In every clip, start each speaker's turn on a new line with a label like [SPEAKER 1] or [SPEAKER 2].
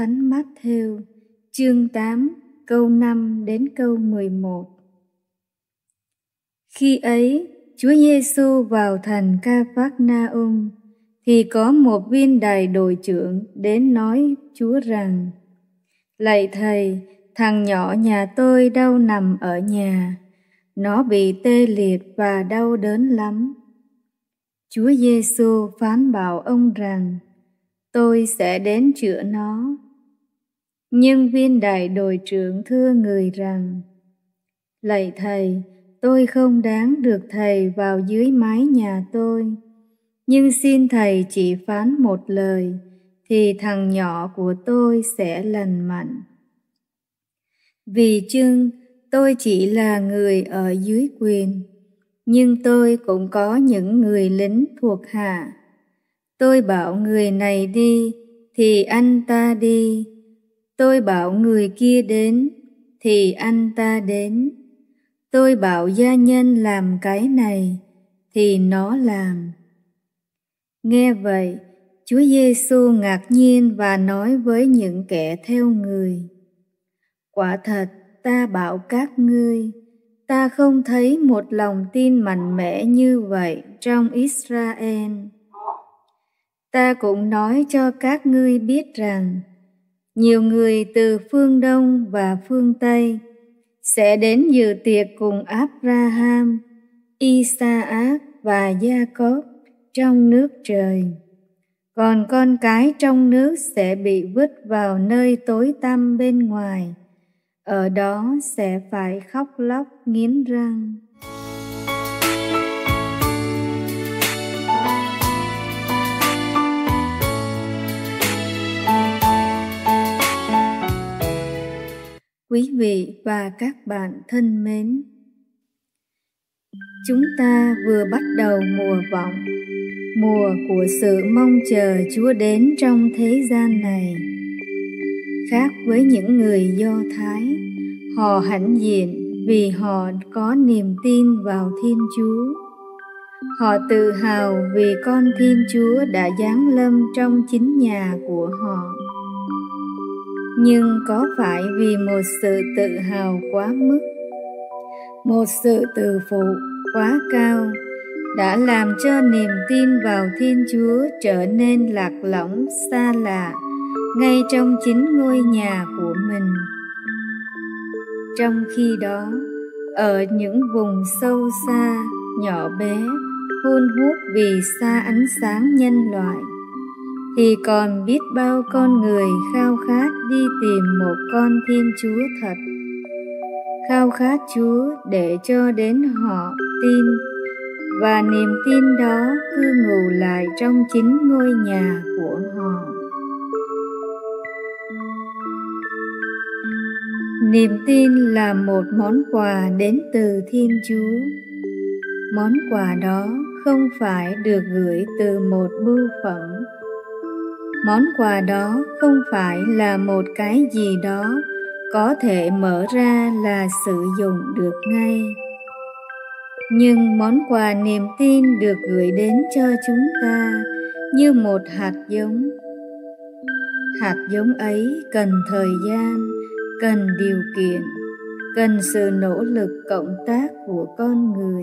[SPEAKER 1] Thánh Mát-thêu, chương 8, câu 5 đến câu 11. Khi ấy, Chúa Giêsu vào thành Ca-phác-na-um, thì có một viên đày đội trưởng đến nói Chúa rằng: Lạy Thầy, thằng nhỏ nhà tôi đau nằm ở nhà, nó bị tê liệt và đau đớn lắm. Chúa Giêsu phán bảo ông rằng: Tôi sẽ đến chữa nó. Nhưng viên đại đội trưởng thưa người rằng: Lạy Thầy, tôi không đáng được Thầy vào dưới mái nhà tôi, nhưng xin Thầy chỉ phán một lời, thì thằng nhỏ của tôi sẽ lành mạnh. Vì chưng tôi chỉ là người ở dưới quyền, nhưng tôi cũng có những người lính thuộc hạ. Tôi bảo người này đi, thì anh ta đi. Tôi bảo người kia đến, thì anh ta đến. Tôi bảo gia nhân làm cái này, thì nó làm. Nghe vậy, Chúa Giêsu ngạc nhiên và nói với những kẻ theo người: Quả thật, ta bảo các ngươi, ta không thấy một lòng tin mạnh mẽ như vậy trong Israel. Ta cũng nói cho các ngươi biết rằng, nhiều người từ phương Đông và phương Tây sẽ đến dự tiệc cùng Abraham, Isaac và Gia-cốp trong nước trời. Còn con cái trong nước sẽ bị vứt vào nơi tối tăm bên ngoài, ở đó sẽ phải khóc lóc nghiến răng. Quý vị và các bạn thân mến, chúng ta vừa bắt đầu mùa vọng, mùa của sự mong chờ Chúa đến trong thế gian này. Khác với những người Do Thái, họ hãnh diện vì họ có niềm tin vào Thiên Chúa. Họ tự hào vì con Thiên Chúa đã giáng lâm trong chính nhà của họ. Nhưng có phải vì một sự tự hào quá mức, một sự tự phụ quá cao đã làm cho niềm tin vào Thiên Chúa trở nên lạc lõng xa lạ ngay trong chính ngôi nhà của mình? Trong khi đó, ở những vùng sâu xa, nhỏ bé, hun hút vì xa ánh sáng nhân loại, thì còn biết bao con người khao khát đi tìm một con Thiên Chúa thật, khao khát Chúa để cho đến họ tin, và niềm tin đó cư ngụ lại trong chính ngôi nhà của họ. Niềm tin là một món quà đến từ Thiên Chúa. Món quà đó không phải được gửi từ một bưu phẩm. Món quà đó không phải là một cái gì đó có thể mở ra là sử dụng được ngay. Nhưng món quà niềm tin được gửi đến cho chúng ta như một hạt giống. Hạt giống ấy cần thời gian, cần điều kiện, cần sự nỗ lực cộng tác của con người.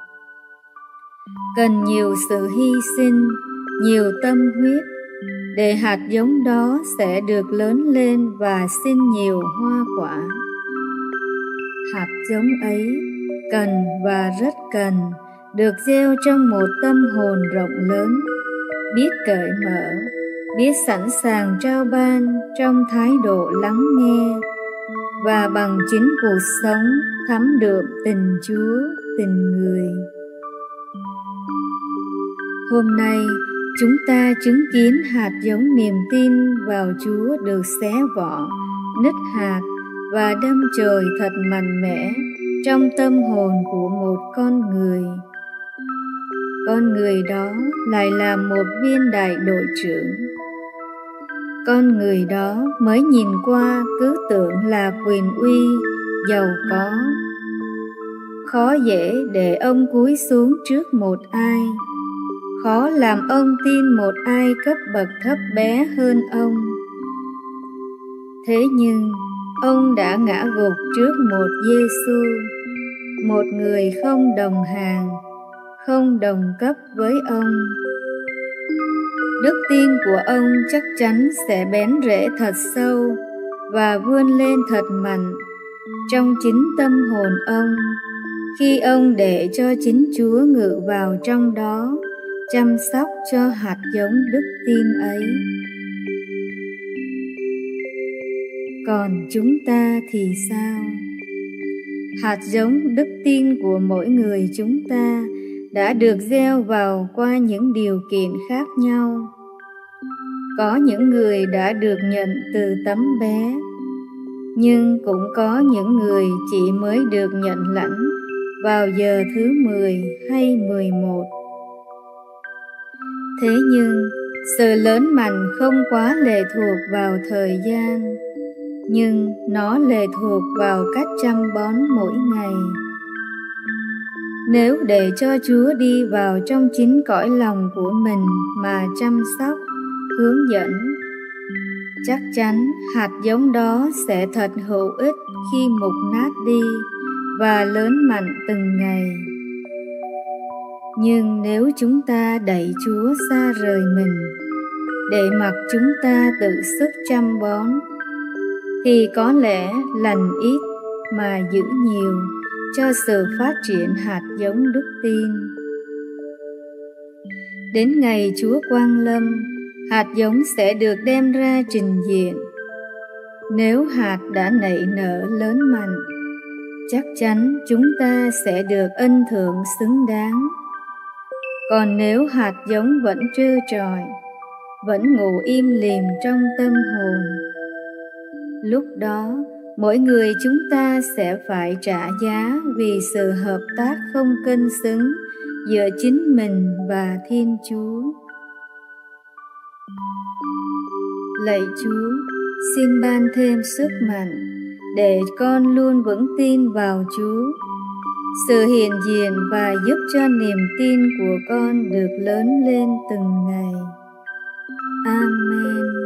[SPEAKER 1] Cần nhiều sự hy sinh, nhiều tâm huyết, để hạt giống đó sẽ được lớn lên và sinh nhiều hoa quả. Hạt giống ấy cần và rất cần được gieo trong một tâm hồn rộng lớn, biết cởi mở, biết sẵn sàng trao ban trong thái độ lắng nghe, và bằng chính cuộc sống thấm đượm tình Chúa, tình người. Hôm nay, chúng ta chứng kiến hạt giống niềm tin vào Chúa được xé vỏ, nứt hạt và đâm chồi thật mạnh mẽ trong tâm hồn của một con người. Con người đó lại là một viên đại đội trưởng. Con người đó mới nhìn qua cứ tưởng là quyền uy, giàu có. Khó dễ để ông cúi xuống trước một ai, khó làm ông tin một ai cấp bậc thấp bé hơn ông. Thế nhưng ông đã ngã gục trước một Giêsu, một người không đồng hàng, không đồng cấp với ông. Đức tin của ông chắc chắn sẽ bén rễ thật sâu và vươn lên thật mạnh trong chính tâm hồn ông, khi ông để cho chính Chúa ngự vào trong đó, chăm sóc cho hạt giống đức tin ấy. Còn chúng ta thì sao? Hạt giống đức tin của mỗi người chúng ta đã được gieo vào qua những điều kiện khác nhau. Có những người đã được nhận từ tấm bé, nhưng cũng có những người chỉ mới được nhận lãnh vào giờ thứ 10 hay 11. Thế nhưng sự lớn mạnh không quá lệ thuộc vào thời gian, nhưng nó lệ thuộc vào cách chăm bón mỗi ngày. Nếu để cho Chúa đi vào trong chính cõi lòng của mình mà chăm sóc, hướng dẫn, chắc chắn hạt giống đó sẽ thật hữu ích khi mục nát đi và lớn mạnh từng ngày. Nhưng nếu chúng ta đẩy Chúa xa rời mình, để mặc chúng ta tự sức chăm bón, thì có lẽ lành ít mà giữ nhiều cho sự phát triển hạt giống đức tin. Đến ngày Chúa Quang Lâm, hạt giống sẽ được đem ra trình diện. Nếu hạt đã nảy nở lớn mạnh, chắc chắn chúng ta sẽ được ân thưởng xứng đáng. Còn nếu hạt giống vẫn trơ trọi, vẫn ngủ im lìm trong tâm hồn, lúc đó mỗi người chúng ta sẽ phải trả giá vì sự hợp tác không cân xứng giữa chính mình và Thiên Chúa. Lạy Chúa, xin ban thêm sức mạnh để con luôn vững tin vào Chúa, sự hiện diện và giúp cho niềm tin của con được lớn lên từng ngày. Amen.